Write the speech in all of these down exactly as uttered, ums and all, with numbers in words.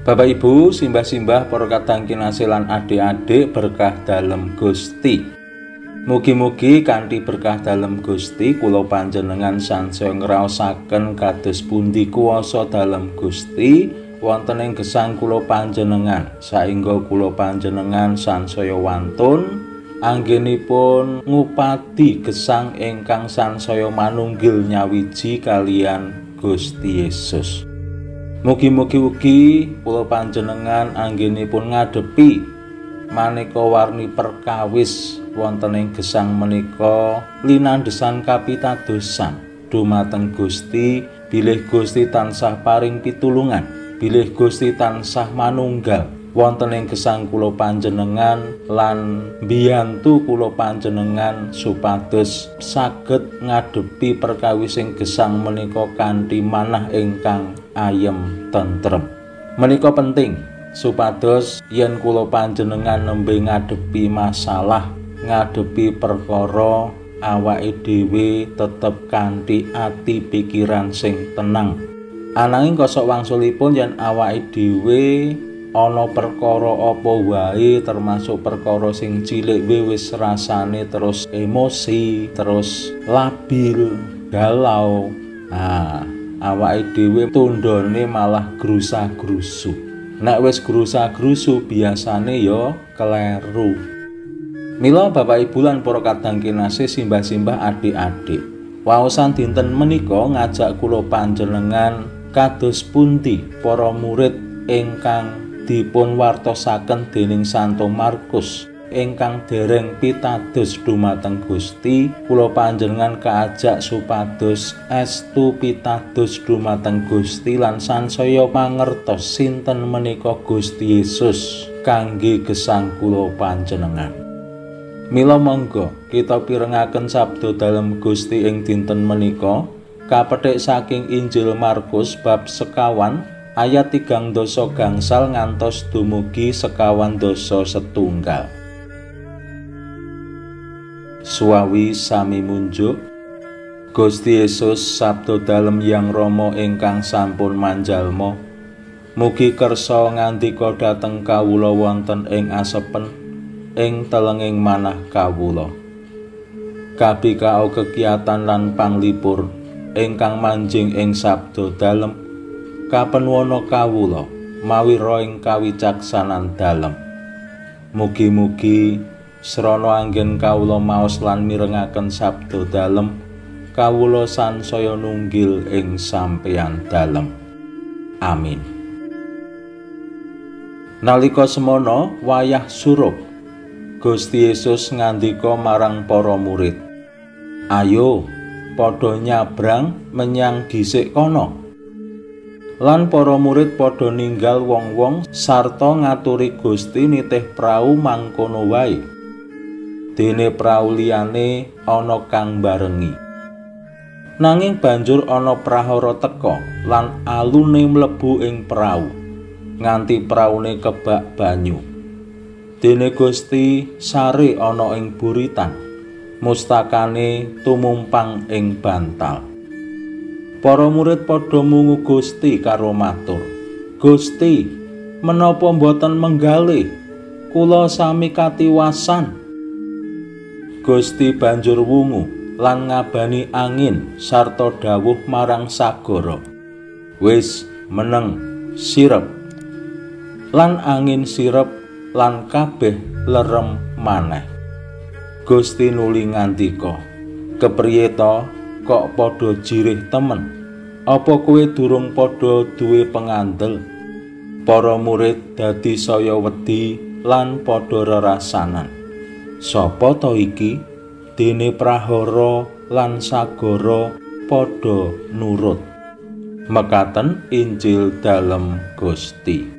Bapak Ibu, simbah-simbah para kadang kinasih lan adik-adik berkah dalem Gusti. Mugi-mugi kanthi berkah dalem Gusti kula panjenengan sansaya ngraosaken kados pundi kuwasa dalem Gusti wonten ing gesang kula panjenengan saengga kula panjenengan sansaya wantun anggenipun ngupadi gesang ingkang sansaya manunggil nyawiji kalian Gusti Yesus. Mugi-mugi ugi kula panjenengan anggenipun ngadepi maneka warni perkawis wonten ing gesang menika linandhesan kapitadosan dumateng Gusti, bilih Gusti tansah paring pitulungan, bilih Gusti tansah manunggal wonten ing gesang kula panjenengan lan mbiyantu kula panjenengan supados saged ngadepi perkawis ing gesang menika kanthi manah ingkang ayem tentrem. Menika penting supados yen kula panjenengan nembe ngadepi masalah, ngadepi perkara, awake dhewe tetep kanthi ati pikiran sing tenang. Ananging kosok wangsulipun yen awake dhewe ana perkara apa wae termasuk perkara sing cilik wis rasane terus emosi, terus labil, galau. Nah, awake dhewe tundhone malah grusa-grusu. Nek wis grusa-grusu biasane ya kleru. Mila Bapak Ibu lan para kadang kinasih simbah-simbah adik-adik, waosan dinten menika ngajak kula panjenengan kados pundi para murid ingkang dipun wartosaken dening Santo Markus ingkang dereng pitados dumateng Gusti. Kula panjenengan kaajak supados estu pitados dumateng Gusti lan sansaya mangertos sinten menika Gusti Yesus kangge gesang kula panjenengan. Mila monggo kita pirengaken sabda dalem Gusti ing dinten menika kapethik saking Injil Markus bab sekawan ayat tigang dasa gangsal ngantos dumugi sekawan dasa setunggal. Suawi sami munjuk, Gusti Yesus sabda dalem Hyang Rama ingkang sampun manjalma, mugi kersa ngandika dhateng kawula wonten ing asepen ing telenging manah kawula. Kabikao kegiatan lan panglipur ingkang manjing ing sabda dalem kapenwana kawula mawi roing kawicaksanan dalem. Mugi-mugi srana anggen kawula maos lan mirengaken sabda dalem kawula sansaya nunggil ing sampeyan dalem. Amin. Nalika semana wayah surup, Gusti Yesus ngandika marang para murid, "Ayo padha nyabrang menyang dhisik kono." Lan para murid padha ninggal wong-wong sarta ngaturi Gusti nitih prau mangkono wae. Dene prau liyane ana kang barengi. Nanging banjur ana prahara teka lan alune mlebu ing prau nganti praune kebak banyu. Dene Gusti sare ana ing buritan, mustakane tumumpang ing bantal. Para murid padha mungu Gusti karo matur, "Gusti, menapa mboten menggalih? Kula sami katiwasan." Gusti banjur wungu lan ngabani angin sarta dawuh marang sagara, "Wis meneng, sirep." Lan angin sirep lan kabeh lerem maneh. Gusti nuli ngandika, "Kepriye to kok padha jirih temen? Apa kowe durung padha duwe pengandel?" Para murid dadi saya wedi lan padha rerasanan, "Sapa to iki?" Dene prahara lan sagara padha nurut. Mekaten Injil dalem Gusti.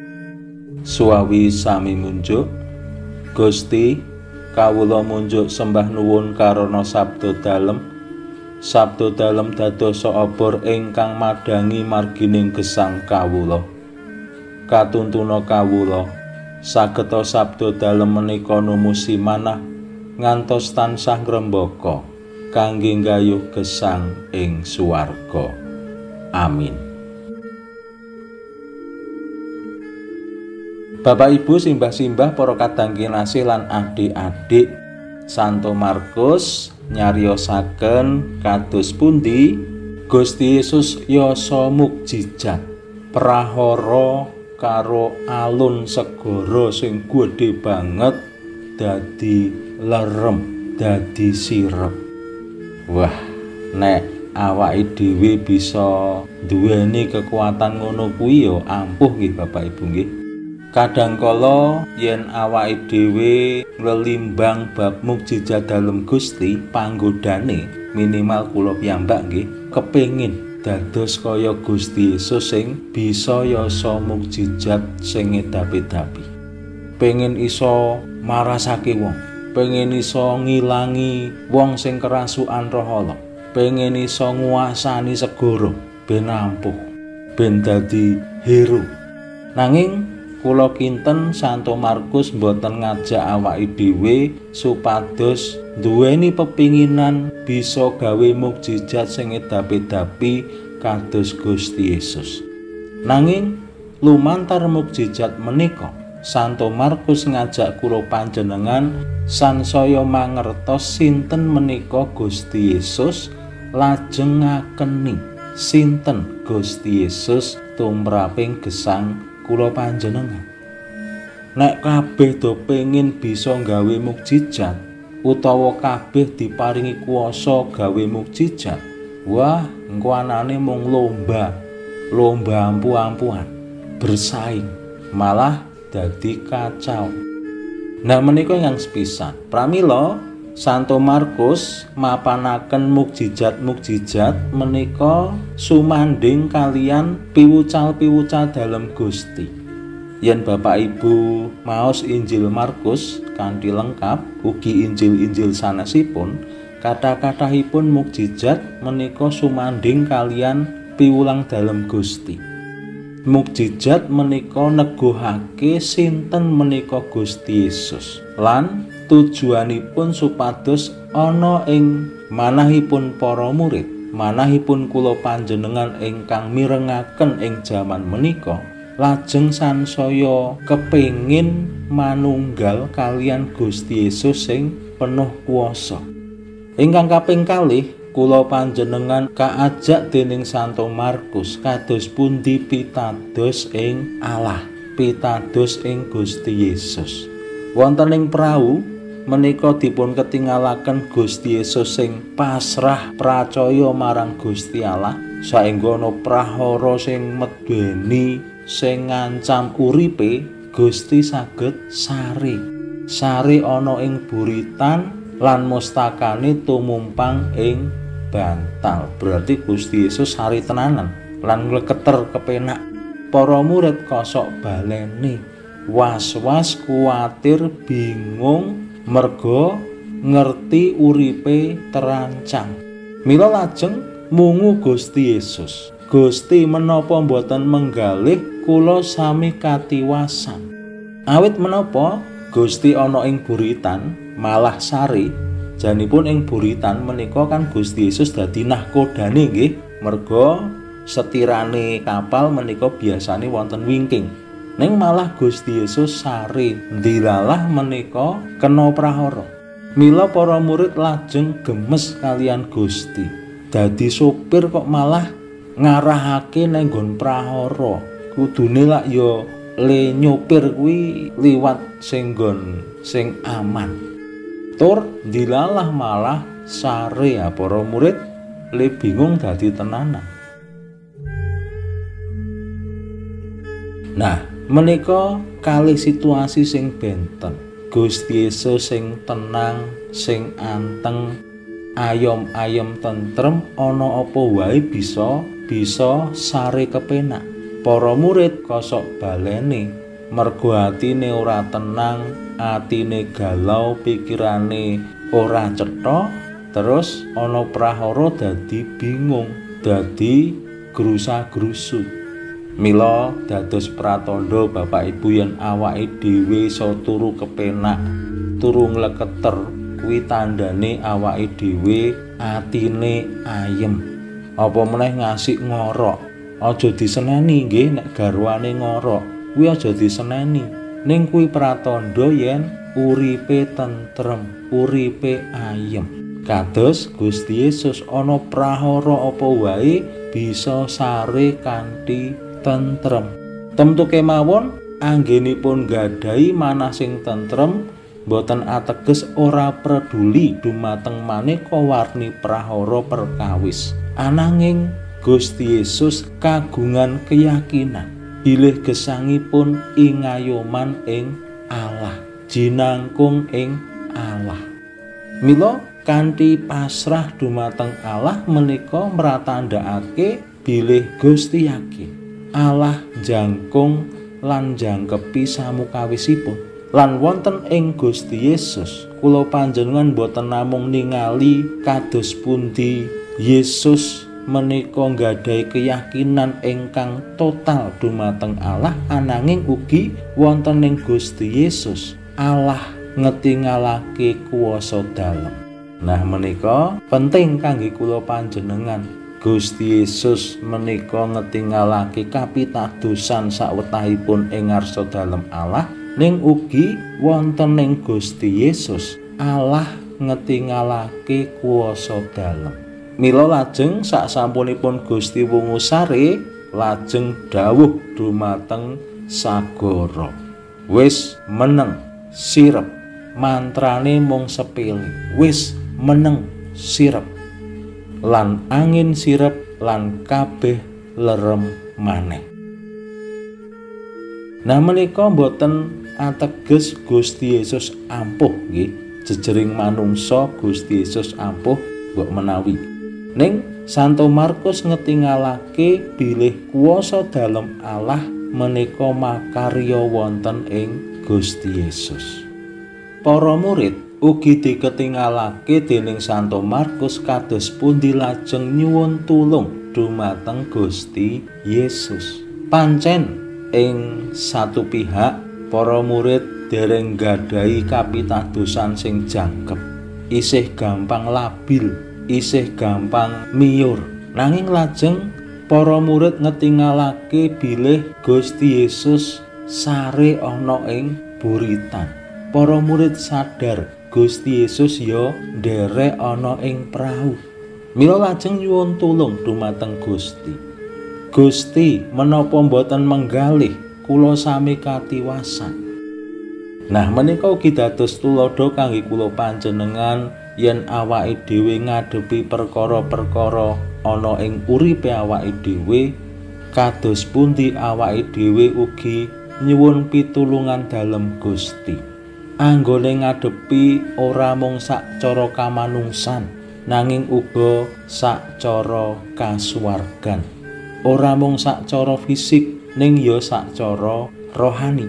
Suawi sami munjuk, Gusti kawula munjuk sembah nuwun karana sabda dalem. Sabda dalem dadosa obor ingkang madangi margining gesang kawula. Katuntuna kawula sageta sabda dalem menika numusi manah ngantos tansah ngrembaka kangge nggayuh gesang ing swarga. Amin. Bapak Ibu simbah-simbah para kadang kinasih lan adik-adik, Santo Markus nyariosaken kados pundi Gusti Yesus yasa mukjizat prahara karo alun segara sing gedhe banget dadi lerem, dadi sirep. Wah, nek awake dhewe bisa duweni kekuatan ngono kuwi ya ampuh nggih Bapak Ibu nggih. Kadangkala yen awake dhewe nglelimbang bab mukjizat dalem Gusti, panggodane minimal kula piyambak nggih kepengin dados kaya Gusti Yesus sing bisa yasa mukjizat sing edapi-edapi. Pengen iso marasake wong, pengen iso ngilangi wong sing kerasukan roh ala, pengen iso nguasani segara ben ampuh, ben dadi hero. Nanging kula kinten Santo Markus mboten ngajak awake dhewe supados duweni pepinginan bisa gawe mukjizat sing edapi-edapi kados Gusti Yesus. Nanging lumantar mukjizat menika Santo Markus ngajak kula panjenengan sansaya mangertos sinten menika Gusti Yesus, lajeng ngakeni sinten Gusti Yesus tumraping gesang kula panjenengan. Nek kabeh do pengin bisa gawe mukjizat utawa kabeh diparingi kuwasa gawe mukjizat, wah engko anane mung lomba, lomba ampu-ampuan, bersaing, malah dadi kacau. Nah menika yang sepisan pramila Santo Markus mapanaken mukjizat-mukjizat menika sumanding kalian piwucal-piwucal dalem Gusti. Yen Bapak Ibu maos Injil Markus kanthi lengkap ugi Injil-injil sanesipun, kata-katahipun mukjizat menika sumanding kalian piwulang dalem Gusti. Mukjizat menika neguhake sinten menika Gusti Yesus lan tujuanipun supados ana ing manahipun para murid, manahipun kula panjenengan ingkang mirengaken ing jaman menika lajeng sansaya kepengin manunggal kalian Gusti Yesus sing penuh kuwasa. Ingkang kaping kalih kula panjenengan kaajak dening Santo Markus kados pundi pitados ing Allah, pitados ing Gusti Yesus. Wonten ing prau menika dipun ketinggalaken Gusti Yesus sing pasrah pracaya marang Gusti Allah, saengga ana prahara sing medeni sing ngancam uripe Gusti saged sare. Sare ana ing buritan lan mustakane tumumpang ing bantal. Berarti Gusti Yesus sare tenanan lan ngleketer kepenak. Para murid kosok baleni, was-was, kuwatir, bingung merga ngerti uripe terancam. Mila lajeng mungu Gusti Yesus, Gusti menapa mboten menggalih kula sami katiwasan. Awit menapa Gusti ana ing buritan malah sari, janipun ing buritan menika kan Gusti Yesus dadi nahkodane nggih, merga setirane kapal menika biasane wonten wingking. Ning malah Gusti Yesus sare ndilalah menika kena prahara. Mila para murid lajeng gemes kalian Gusti. Dadi sopir kok malah ngarahake nang nggon prahara. Kudune lak ya le nyopir kuwi liwat sing nggon sing aman. Tur ndilalah malah sare ya para murid le bingung dadi tenanan. Nah, menika kalih situasi sing benten. Gusti Yesus sing tenang, sing anteng, ayom-ayom tentrem, ana apa wae bisa bisa sare kepenak. Para murid kosok baleni, mergo atine ora tenang, atine galau, pikirane ora cetha, terus ana prahara dadi bingung, dadi grusa-grusu. Mila dados pratandha Bapak Ibu yen awake dhewe iso turu kepenak, turu ngleketer, kuwi tandane awake dhewe atine ayem. Apa meneh ngasik ngorok, aja diseneni nggih nek garwane ngorok, kuwi aja diseneni. ning kuwi pratandha yen uripe tentrem, uripe ayem. Kados Gusti Yesus ana prahara apa wae bisa sare kanthi tentrem. Temtu kemawon anggenipun gadhahi manah sing tentrem boten ateges ora peduli dumateng maneka warni prahara perkawis. Ananging Gusti Yesus kagungan keyakinan bilih gesangipun ingayoman ing Allah, jinangkung ing Allah. Mila kanthi pasrah dumateng Allah menika mratandhakake bilih Gusti yakin Allah jangkung lan jangkepi samukawisipun. Lan wonten ing Gusti Yesus kula panjenengan boten namung ningali kados pundi Yesus menika nggadhahi keyakinan ingkang total dumateng Allah, ananging ugi wonten ing Gusti Yesus Allah ngetingalake kuwasa dalem. Nah menika penting kangge kula panjenengan. Gusti Yesus menika ngetingalake kapitadosan sawetahipun ing ngarsa dalem Allah, ning ugi wonten ing Gusti Yesus Allah ngetingalake kuwasa dalem. Mila lajeng saksampunipun Gusti wungu sare lajeng dawuh dumateng sagara, wis meneng sirep. Mantrane mung sepele, wis meneng sirep. Lan angin sirep lan kabeh lerem maneh. Nah menika boten ateges Gusti Yesus ampuh nggih, jejering manungsa Gusti Yesus ampuh mbok menawi. Ning Santo Markus ngetingalake bilih kuwasa dalem Allah menika makarya wonten ing Gusti Yesus. Para murid ugi diketingalake dening Santo Markus kados pundi lajeng nyuwun tulung dumateng Gusti Yesus. Pancen ing satu pihak para murid dereng gadhahi kapitadosan sing jangkep, isih gampang labil, isih gampang miyur. Nanging lajeng para murid ngetingalake bilih Gusti Yesus sare ana ing buritan. Para murid sadar Gusti Yesus ya nderek ana ing prau. Mila lajeng nyuwun tulung dumateng Gusti. Gusti, menapa mboten menggalih kula sami katiwasan. Nah menika ugi dados tuladha kangge kula panjenengan yen awake dhewe ngadepi perkara-perkara ana ing uripe awake dhewe, kados pundi awake dhewe ugi nyuwun pitulungan dalem Gusti. Anggone ngadepi ora mung sacara kamanungsan, nanging uga sacara kasuwargan. Ora mung sacara fisik, ning ya sacara rohani.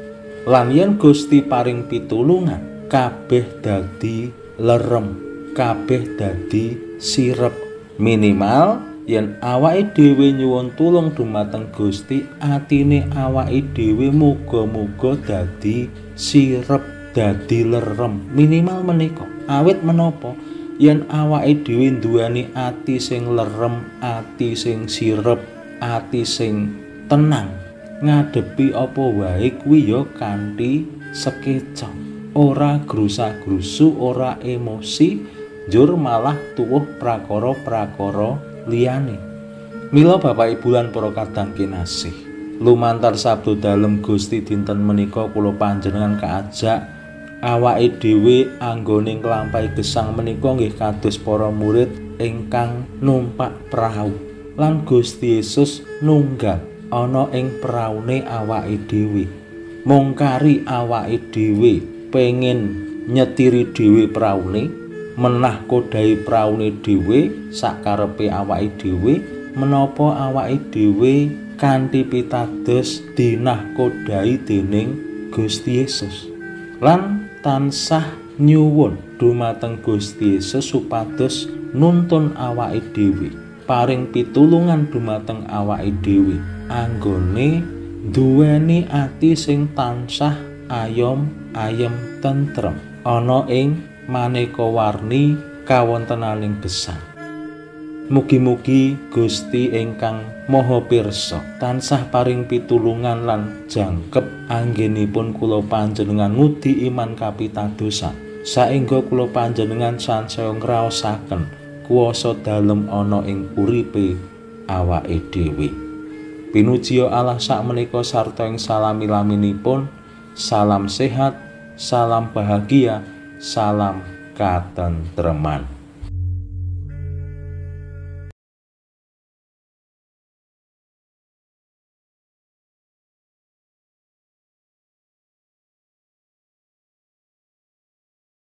Lan yen Gusti paring pitulungan, kabeh dadi lerem, kabeh dadi sirep. Minimal yen awake dhewe nyuwun tulung dumateng Gusti, atine awake dhewe muga-muga dadi sirep, dadi lerem. Minimal menika. Awit menapa? Yen awake dhewe nduweni ati sing lerem, ati sing sirep, ati sing tenang, ngadepi apa wae kuwi ya kanthi sekeca, ora grusak-grusu, ora emosi, njur malah tuwuh prakara-prakara liyane. Mila Bapak Ibu lan para kadang kinasih, lumantar sabda dalem Gusti dinten menika kula panjenengan kaajak awake dhewe anggone nglampahi gesang menika nggih kados para murid ingkang numpak prau, lan Gusti Yesus nunggal ana ing praune awake dhewe. Mungkari awake dhewe pengin nyetiri dhewe praune, menah kodhahi praune dhewe sakarepe awake dhewe, menapa awake dhewe kanthi pitados dinah kodhahi dening Gusti Yesus. Lan tansah nyuwun dumateng Gusti Yesus supados nuntun awake dhewe, paring pitulungan dumateng awake dhewe anggone duweni ati sing tansah ayom ayem tentrem ana ing maneka warni kawontenaning gesang. Mugi-mugi Gusti ingkang Maha Pirsa tansah paring pitulungan lan jangkep anggenipun kula panjenengan ngudi iman kapitadosan, saengga kula panjenengan sansaya ngraosaken kuwasa dalem ana ing uripe awake dhewe. Pinujiya Allah sakmenika sarta ing salami-laminipun. Salam sehat, salam bahagia, salam katentreman.